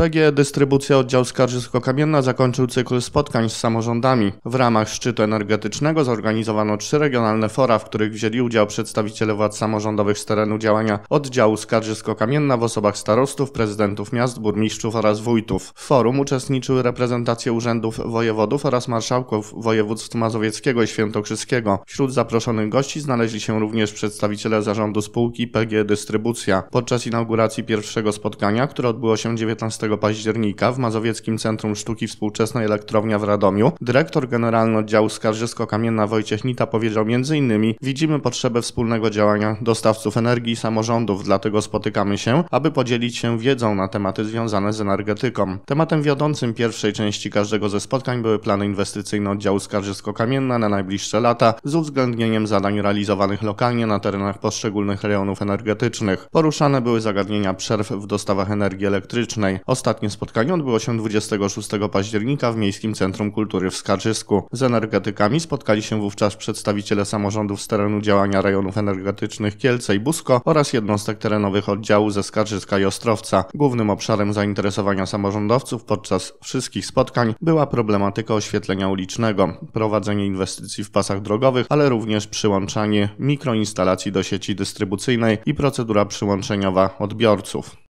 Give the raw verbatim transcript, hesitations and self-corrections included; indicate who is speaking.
Speaker 1: P G E Dystrybucja Oddział Skarżysko-Kamienna zakończył cykl spotkań z samorządami. W ramach szczytu energetycznego zorganizowano trzy regionalne fora, w których wzięli udział przedstawiciele władz samorządowych z terenu działania oddziału Skarżysko-Kamienna w osobach starostów, prezydentów miast, burmistrzów oraz wójtów. W forum uczestniczyły reprezentacje urzędów wojewodów oraz marszałków województw mazowieckiego i świętokrzyskiego. Wśród zaproszonych gości znaleźli się również przedstawiciele zarządu spółki P G E Dystrybucja. Podczas inauguracji pierwszego spotkania, które odbyło się dziewiętnastego października w Mazowieckim Centrum Sztuki Współczesnej Elektrownia w Radomiu, dyrektor generalny oddziału Skarżysko-Kamienna Wojciech Nita powiedział między innymi: widzimy potrzebę wspólnego działania dostawców energii i samorządów, dlatego spotykamy się, aby podzielić się wiedzą na tematy związane z energetyką. Tematem wiodącym pierwszej części każdego ze spotkań były plany inwestycyjne oddziału Skarżysko-Kamienna na najbliższe lata z uwzględnieniem zadań realizowanych lokalnie na terenach poszczególnych rejonów energetycznych. Poruszane były zagadnienia przerw w dostawach energii elektrycznej. Ostatnie spotkanie odbyło się dwudziestego szóstego października w Miejskim Centrum Kultury w Skarżysku. Z energetykami spotkali się wówczas przedstawiciele samorządów z terenu działania rejonów energetycznych Kielce i Busko oraz jednostek terenowych oddziału ze Skarżyska i Ostrowca. Głównym obszarem zainteresowania samorządowców podczas wszystkich spotkań była problematyka oświetlenia ulicznego, prowadzenie inwestycji w pasach drogowych, ale również przyłączanie mikroinstalacji do sieci dystrybucyjnej i procedura przyłączeniowa odbiorców.